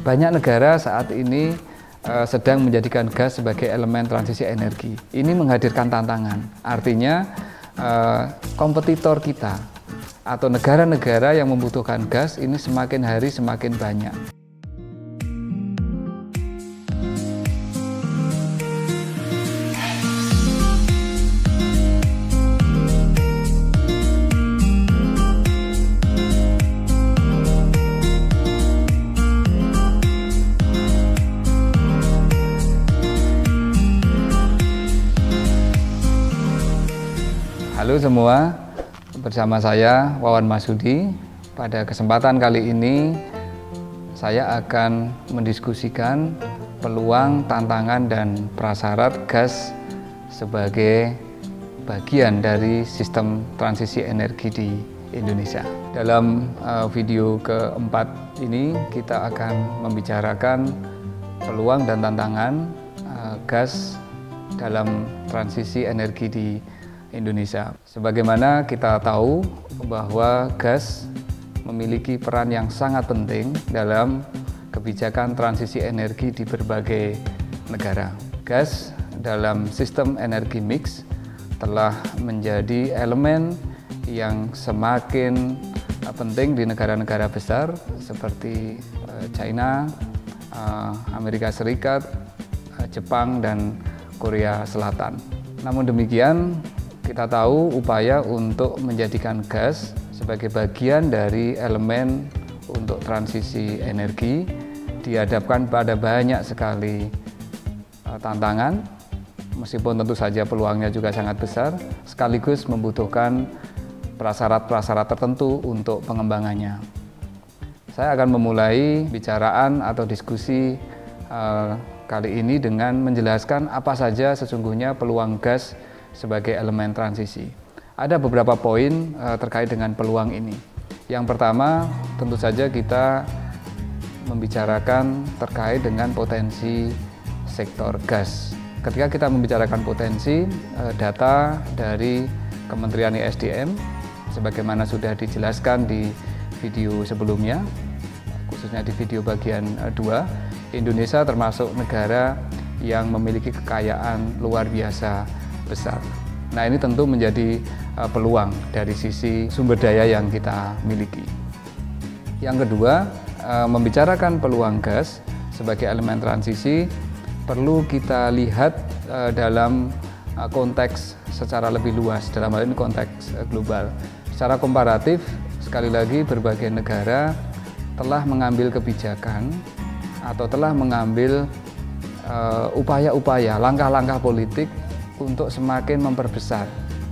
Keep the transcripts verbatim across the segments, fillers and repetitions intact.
Banyak negara saat ini uh, sedang menjadikan gas sebagai elemen transisi energi. Ini menghadirkan tantangan, artinya uh, kompetitor kita atau negara-negara yang membutuhkan gas ini semakin hari semakin banyak. Halo semua, bersama saya Wawan Masudi. Pada kesempatan kali ini saya akan mendiskusikan peluang, tantangan, dan prasyarat gas sebagai bagian dari sistem transisi energi di Indonesia. Dalam uh, video keempat ini kita akan membicarakan peluang dan tantangan uh, gas dalam transisi energi di Indonesia. Sebagaimana kita tahu bahwa gas memiliki peran yang sangat penting dalam kebijakan transisi energi di berbagai negara. Gas dalam sistem energi mix telah menjadi elemen yang semakin penting di negara-negara besar seperti China, Amerika Serikat, Jepang, dan Korea Selatan. Namun demikian, kita tahu upaya untuk menjadikan gas sebagai bagian dari elemen untuk transisi energi dihadapkan pada banyak sekali tantangan, meskipun tentu saja peluangnya juga sangat besar, sekaligus membutuhkan prasyarat-prasyarat tertentu untuk pengembangannya. Saya akan memulai bicaraan atau diskusi uh, kali ini dengan menjelaskan apa saja sesungguhnya peluang gas sebagai elemen transisi. Ada beberapa poin uh, terkait dengan peluang ini. Yang pertama, tentu saja kita membicarakan terkait dengan potensi sektor gas. Ketika kita membicarakan potensi, uh, data dari Kementerian E S D M, sebagaimana sudah dijelaskan di video sebelumnya, khususnya di video bagian dua, Indonesia termasuk negara yang memiliki kekayaan luar biasa besar. Nah, ini tentu menjadi uh, peluang dari sisi sumber daya yang kita miliki. Yang kedua, uh, membicarakan peluang gas sebagai elemen transisi perlu kita lihat uh, dalam uh, konteks secara lebih luas, dalam hal ini konteks uh, global. Secara komparatif, sekali lagi berbagai negara telah mengambil kebijakan atau telah mengambil upaya-upaya, uh, langkah-langkah politik untuk semakin memperbesar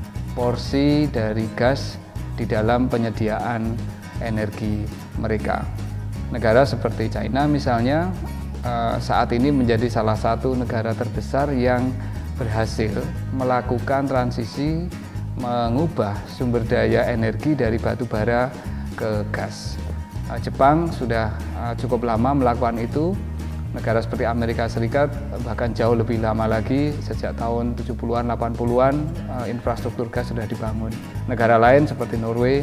porsi dari gas di dalam penyediaan energi mereka. Negara seperti China misalnya saat ini menjadi salah satu negara terbesar yang berhasil melakukan transisi mengubah sumber daya energi dari batu bara ke gas. Jepang sudah cukup lama melakukan itu. Negara seperti Amerika Serikat bahkan jauh lebih lama lagi, sejak tahun tujuh puluhan, delapan puluhan infrastruktur gas sudah dibangun. Negara lain seperti Norway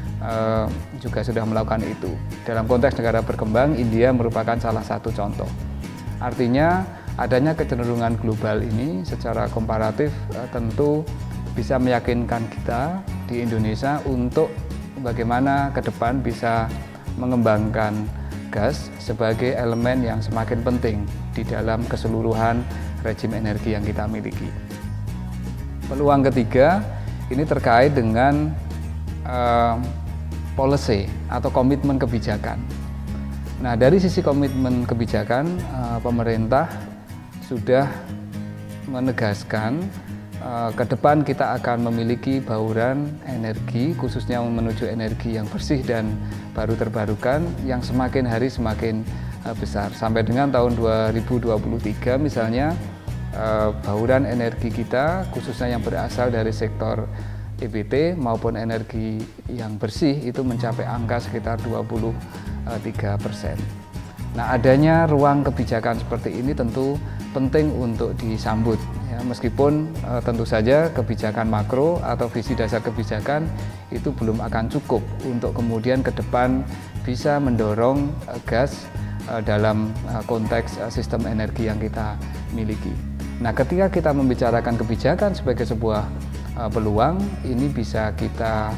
juga sudah melakukan itu. Dalam konteks negara berkembang, India merupakan salah satu contoh. Artinya adanya kecenderungan global ini secara komparatif tentu bisa meyakinkan kita di Indonesia untuk bagaimana ke depan bisa mengembangkan gas sebagai elemen yang semakin penting di dalam keseluruhan rejim energi yang kita miliki. Peluang ketiga ini terkait dengan uh, policy atau komitmen kebijakan. Nah, dari sisi komitmen kebijakan, uh, pemerintah sudah menegaskan uh, ke depan kita akan memiliki bauran energi, khususnya menuju energi yang bersih dan baru terbarukan yang semakin hari semakin uh, besar. Sampai dengan tahun dua ribu dua puluh tiga misalnya, uh, bauran energi kita khususnya yang berasal dari sektor E B T maupun energi yang bersih itu mencapai angka sekitar dua puluh tiga persen. Nah, adanya ruang kebijakan seperti ini tentu penting untuk disambut. Ya, meskipun e, tentu saja kebijakan makro atau visi dasar kebijakan itu belum akan cukup untuk kemudian ke depan bisa mendorong e, gas dalam konteks sistem energi yang kita miliki. Nah, ketika kita membicarakan kebijakan sebagai sebuah peluang, ini bisa kita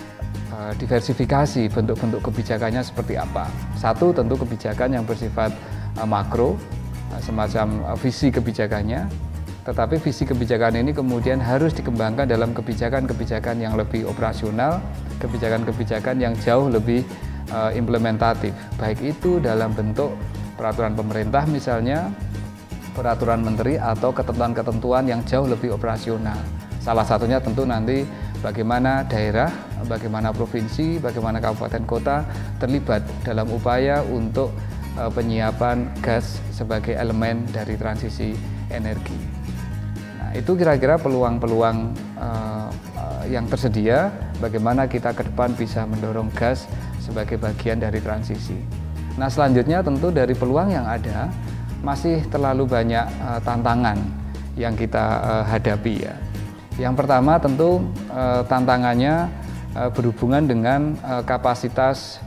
diversifikasi bentuk-bentuk kebijakannya seperti apa. Satu, tentu kebijakan yang bersifat makro, semacam visi kebijakannya, tetapi visi kebijakan ini kemudian harus dikembangkan dalam kebijakan-kebijakan yang lebih operasional, kebijakan-kebijakan yang jauh lebih uh, implementatif, baik itu dalam bentuk peraturan pemerintah misalnya, peraturan menteri, atau ketentuan-ketentuan yang jauh lebih operasional. Salah satunya tentu nanti bagaimana daerah, bagaimana provinsi, bagaimana kabupaten kota terlibat dalam upaya untuk uh, penyiapan gas sebagai elemen dari transisi energi. Nah, itu kira-kira peluang-peluang uh, uh, yang tersedia, bagaimana kita ke depan bisa mendorong gas sebagai bagian dari transisi. Nah, selanjutnya tentu dari peluang yang ada, masih terlalu banyak uh, tantangan yang kita uh, hadapi ya. Yang pertama tentu uh, tantangannya uh, berhubungan dengan uh, kapasitas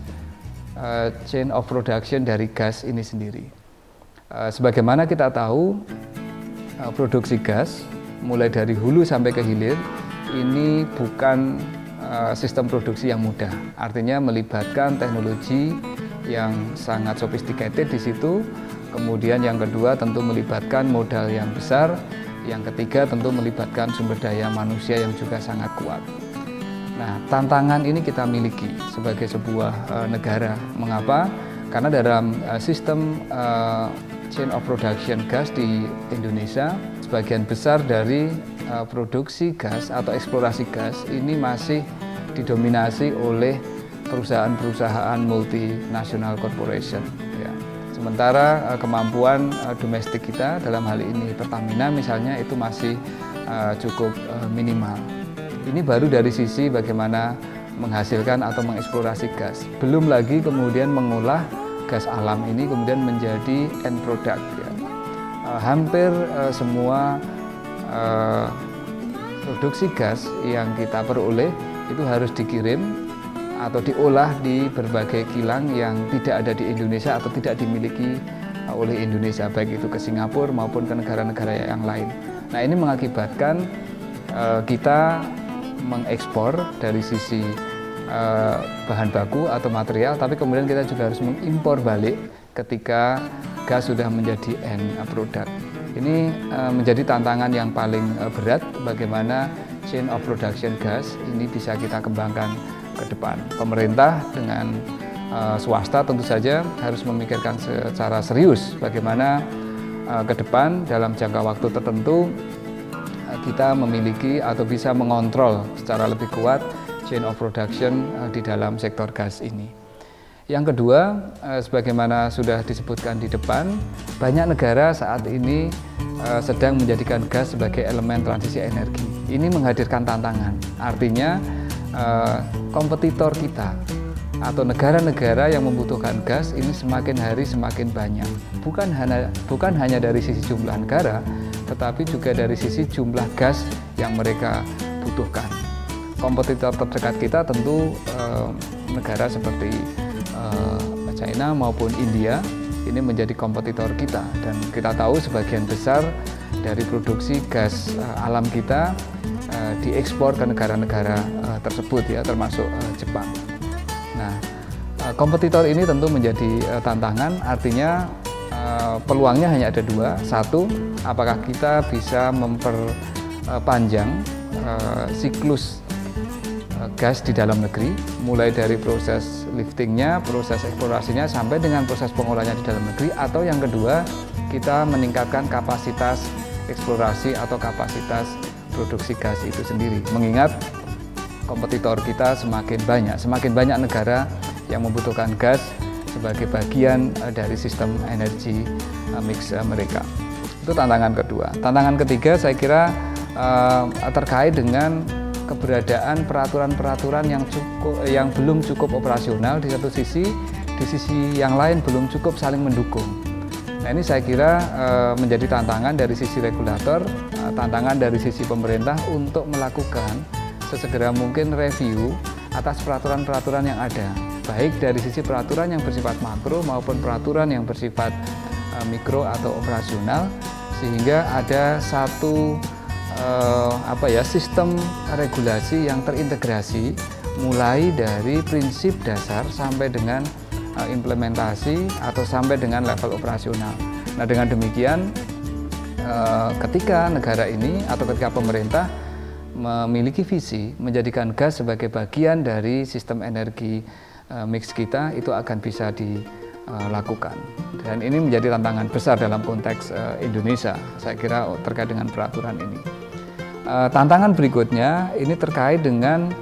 uh, chain of production dari gas ini sendiri. Uh, sebagaimana kita tahu, produksi gas mulai dari hulu sampai ke hilir ini bukan uh, sistem produksi yang mudah. Artinya melibatkan teknologi yang sangat sophisticated di situ. Kemudian yang kedua tentu melibatkan modal yang besar. Yang ketiga tentu melibatkan sumber daya manusia yang juga sangat kuat. Nah, tantangan ini kita miliki sebagai sebuah uh, negara. Mengapa? Karena dalam uh, sistem uh, chain of production gas di Indonesia, sebagian besar dari uh, produksi gas atau eksplorasi gas ini masih didominasi oleh perusahaan-perusahaan multinational corporation. Ya. Sementara uh, kemampuan uh, domestik kita dalam hal ini Pertamina misalnya itu masih uh, cukup uh, minimal. Ini baru dari sisi bagaimana menghasilkan atau mengeksplorasi gas. Belum lagi kemudian mengolah gas alam ini kemudian menjadi end product ya. Uh, hampir uh, semua uh, produksi gas yang kita peroleh itu harus dikirim atau diolah di berbagai kilang yang tidak ada di Indonesia atau tidak dimiliki uh, oleh Indonesia, baik itu ke Singapura maupun ke negara-negara yang lain. Nah, ini mengakibatkan uh, kita mengekspor dari sisi Uh, bahan baku atau material, tapi kemudian kita juga harus mengimpor balik ketika gas sudah menjadi end product. Ini uh, menjadi tantangan yang paling uh, berat, bagaimana chain of production gas ini bisa kita kembangkan ke depan. Pemerintah dengan uh, swasta tentu saja harus memikirkan secara serius bagaimana uh, ke depan dalam jangka waktu tertentu uh, kita memiliki atau bisa mengontrol secara lebih kuat chain of production uh, di dalam sektor gas ini. Yang kedua, uh, sebagaimana sudah disebutkan di depan, banyak negara saat ini uh, sedang menjadikan gas sebagai elemen transisi energi. Ini menghadirkan tantangan, artinya uh, kompetitor kita atau negara-negara yang membutuhkan gas ini semakin hari semakin banyak. Bukan hanya, bukan hanya dari sisi jumlah negara, tetapi juga dari sisi jumlah gas yang mereka butuhkan. Kompetitor terdekat kita tentu eh, negara seperti eh, China maupun India ini menjadi kompetitor kita, dan kita tahu sebagian besar dari produksi gas eh, alam kita eh, diekspor ke negara-negara eh, tersebut ya, termasuk eh, Jepang. Nah, eh, kompetitor ini tentu menjadi eh, tantangan, artinya eh, peluangnya hanya ada dua. Satu, apakah kita bisa memperpanjang eh, siklus gas di dalam negeri, mulai dari proses liftingnya, proses eksplorasinya, sampai dengan proses pengolahannya di dalam negeri. Atau yang kedua, kita meningkatkan kapasitas eksplorasi atau kapasitas produksi gas itu sendiri. Mengingat kompetitor kita semakin banyak, semakin banyak negara yang membutuhkan gas sebagai bagian dari sistem energi mix mereka. Itu tantangan kedua. Tantangan ketiga saya kira uh, terkait dengan keberadaan peraturan-peraturan yang cukup, yang belum cukup operasional di satu sisi, di sisi yang lain belum cukup saling mendukung. Nah, ini saya kira e, menjadi tantangan dari sisi regulator, e, tantangan dari sisi pemerintah untuk melakukan sesegera mungkin review atas peraturan-peraturan yang ada. baik dari sisi peraturan yang bersifat makro maupun peraturan yang bersifat uh, mikro atau operasional, sehingga ada satu uh, apa ya sistem regulasi yang terintegrasi mulai dari prinsip dasar sampai dengan uh, implementasi atau sampai dengan level operasional. Nah, dengan demikian uh, ketika negara ini atau ketika pemerintah memiliki visi menjadikan gas sebagai bagian dari sistem energi uh, mix kita, itu akan bisa dilakukan. Dan ini menjadi tantangan besar dalam konteks uh, Indonesia, saya kira terkait dengan peraturan ini. Uh, tantangan berikutnya ini terkait dengan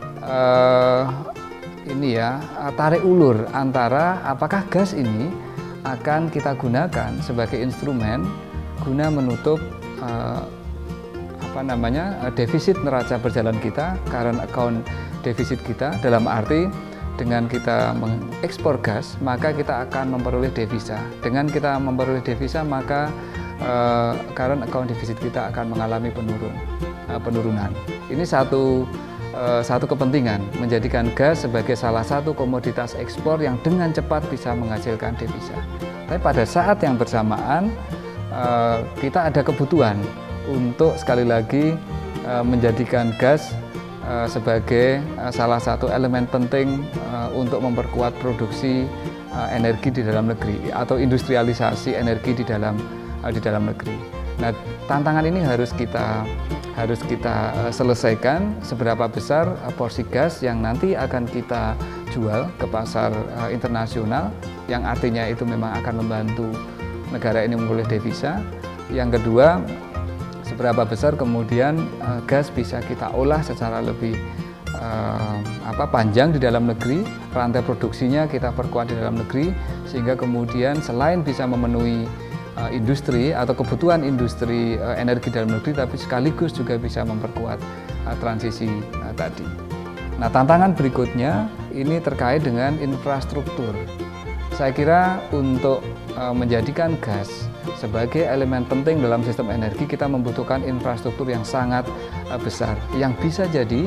uh, ini ya tarik ulur antara apakah gas ini akan kita gunakan sebagai instrumen guna menutup uh, apa namanya defisit neraca berjalan kita, current account defisit kita, dalam arti dengan kita mengekspor gas maka kita akan memperoleh devisa. Dengan kita memperoleh devisa maka uh, current account defisit kita akan mengalami penurun, uh, penurunan. Ini satu uh, satu kepentingan menjadikan gas sebagai salah satu komoditas ekspor yang dengan cepat bisa menghasilkan devisa. Tapi pada saat yang bersamaan uh, kita ada kebutuhan untuk sekali lagi uh, menjadikan gas uh, sebagai uh, salah satu elemen penting uh, untuk memperkuat produksi uh, energi di dalam negeri atau industrialisasi energi di dalam uh, di dalam negeri. Nah, tantangan ini harus kita harus kita uh, selesaikan. Seberapa besar uh, porsi gas yang nanti akan kita jual ke pasar uh, internasional, yang artinya itu memang akan membantu negara ini memperoleh devisa. Yang kedua, seberapa besar kemudian uh, gas bisa kita olah secara lebih uh, apa panjang di dalam negeri, rantai produksinya kita perkuat di dalam negeri, sehingga kemudian selain bisa memenuhi uh, industri atau kebutuhan industri uh, energi dalam negeri, tapi sekaligus juga bisa memperkuat uh, transisi uh, tadi. Nah, tantangan berikutnya ini terkait dengan infrastruktur. Saya kira untuk uh, menjadikan gas sebagai elemen penting dalam sistem energi, kita membutuhkan infrastruktur yang sangat uh, besar, yang bisa jadi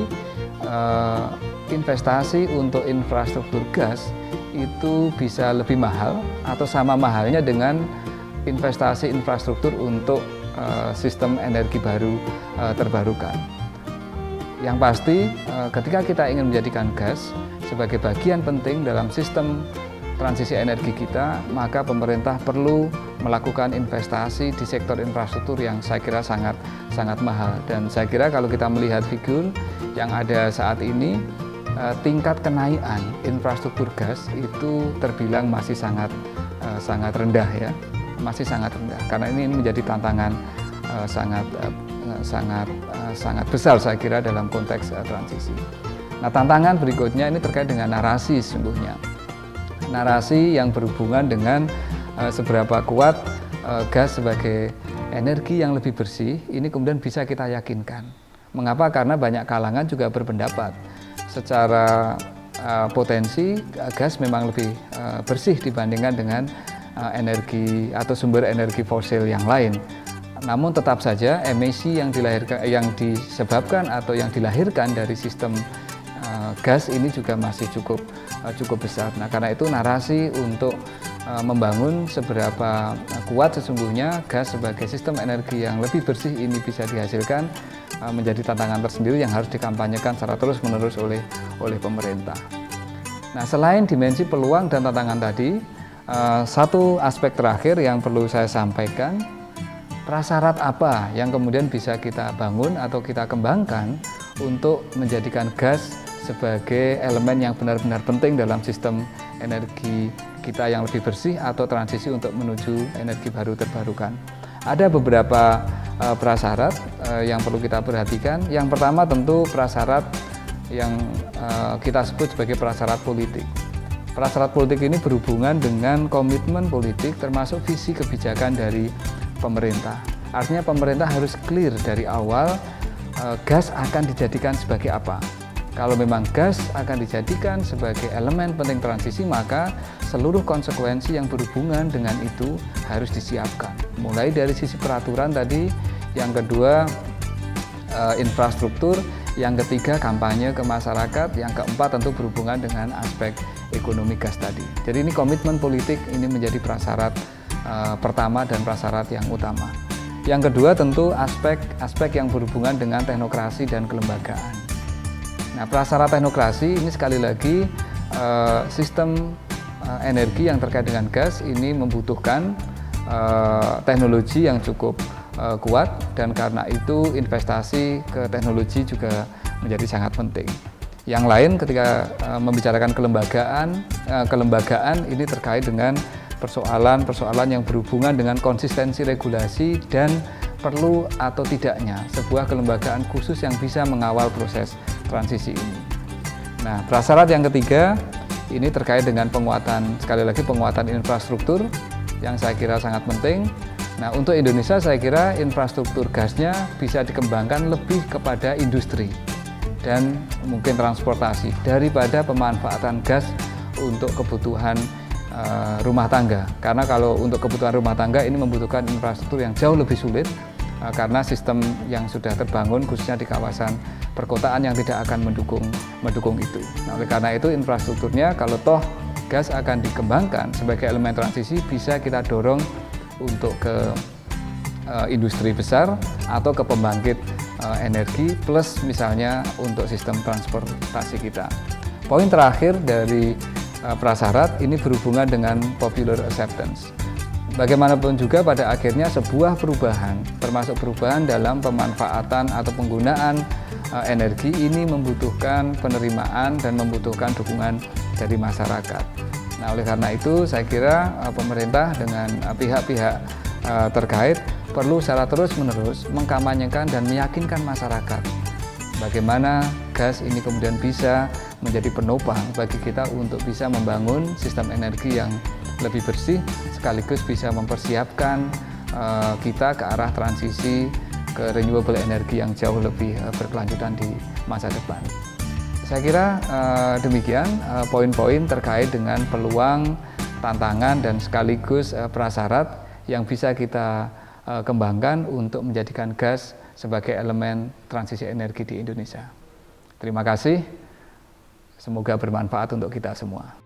uh, investasi untuk infrastruktur gas itu bisa lebih mahal atau sama mahalnya dengan investasi infrastruktur untuk uh, sistem energi baru uh, terbarukan. Yang pasti uh, ketika kita ingin menjadikan gas sebagai bagian penting dalam sistem transisi energi kita, maka pemerintah perlu melakukan investasi di sektor infrastruktur yang saya kira sangat sangat mahal. Dan saya kira kalau kita melihat figur yang ada saat ini, tingkat kenaikan infrastruktur gas itu terbilang masih sangat sangat rendah ya, masih sangat rendah. Karena ini menjadi tantangan sangat sangat sangat besar saya kira dalam konteks transisi. Nah, tantangan berikutnya ini terkait dengan narasi sesungguhnya. Narasi yang berhubungan dengan uh, seberapa kuat uh, gas sebagai energi yang lebih bersih ini kemudian bisa kita yakinkan. Mengapa? Karena banyak kalangan juga berpendapat secara uh, potensi uh, gas memang lebih uh, bersih dibandingkan dengan uh, energi atau sumber energi fosil yang lain. Namun tetap saja emisi yang dilahirkan, yang disebabkan atau yang dilahirkan dari sistem uh, gas ini juga masih cukup cukup besar. Nah, karena itu narasi untuk uh, membangun seberapa kuat sesungguhnya gas sebagai sistem energi yang lebih bersih ini bisa dihasilkan uh, menjadi tantangan tersendiri yang harus dikampanyekan secara terus-menerus oleh oleh pemerintah. Nah, selain dimensi peluang dan tantangan tadi, uh, satu aspek terakhir yang perlu saya sampaikan, prasyarat apa yang kemudian bisa kita bangun atau kita kembangkan untuk menjadikan gas sebagai elemen yang benar-benar penting dalam sistem energi kita yang lebih bersih atau transisi untuk menuju energi baru terbarukan. Ada beberapa uh, prasyarat uh, yang perlu kita perhatikan. Yang pertama tentu prasyarat yang uh, kita sebut sebagai prasyarat politik. Prasyarat politik ini berhubungan dengan komitmen politik termasuk visi kebijakan dari pemerintah. Artinya pemerintah harus clear dari awal uh, gas akan dijadikan sebagai apa. Kalau memang gas akan dijadikan sebagai elemen penting transisi, maka seluruh konsekuensi yang berhubungan dengan itu harus disiapkan. Mulai dari sisi peraturan tadi, yang kedua eh, infrastruktur, yang ketiga kampanye ke masyarakat, yang keempat tentu berhubungan dengan aspek ekonomi gas tadi. Jadi ini komitmen politik ini menjadi prasyarat uh, pertama dan prasyarat yang utama. Yang kedua tentu aspek-aspek yang berhubungan dengan teknokrasi dan kelembagaan. Nah, prasyarat teknokrasi ini sekali lagi uh, sistem uh, energi yang terkait dengan gas ini membutuhkan uh, teknologi yang cukup uh, kuat, dan karena itu investasi ke teknologi juga menjadi sangat penting. Yang lain ketika uh, membicarakan kelembagaan, uh, kelembagaan ini terkait dengan persoalan-persoalan yang berhubungan dengan konsistensi regulasi dan perlu atau tidaknya sebuah kelembagaan khusus yang bisa mengawal proses transisi ini. Nah, prasyarat yang ketiga ini terkait dengan penguatan, sekali lagi penguatan infrastruktur yang saya kira sangat penting. Nah, untuk Indonesia saya kira infrastruktur gasnya bisa dikembangkan lebih kepada industri dan mungkin transportasi daripada pemanfaatan gas untuk kebutuhan uh, rumah tangga. Karena kalau untuk kebutuhan rumah tangga ini membutuhkan infrastruktur yang jauh lebih sulit uh, karena sistem yang sudah terbangun khususnya di kawasan perkotaan yang tidak akan mendukung mendukung itu. Nah, oleh karena itu infrastrukturnya kalau toh gas akan dikembangkan sebagai elemen transisi bisa kita dorong untuk ke uh, industri besar atau ke pembangkit uh, energi plus misalnya untuk sistem transportasi kita. Poin terakhir dari uh, prasyarat ini berhubungan dengan popular acceptance. Bagaimanapun juga pada akhirnya sebuah perubahan, termasuk perubahan dalam pemanfaatan atau penggunaan uh, energi ini membutuhkan penerimaan dan membutuhkan dukungan dari masyarakat. Nah, oleh karena itu saya kira uh, pemerintah dengan pihak-pihak uh, uh, terkait perlu secara terus-menerus mengkampanyekan dan meyakinkan masyarakat bagaimana gas ini kemudian bisa menjadi penopang bagi kita untuk bisa membangun sistem energi yang lebih bersih sekaligus bisa mempersiapkan uh, kita ke arah transisi ke renewable energy yang jauh lebih uh, berkelanjutan di masa depan. Saya kira uh, demikian uh, poin-poin terkait dengan peluang, tantangan dan sekaligus uh, prasyarat yang bisa kita uh, kembangkan untuk menjadikan gas sebagai elemen transisi energi di Indonesia. Terima kasih, semoga bermanfaat untuk kita semua.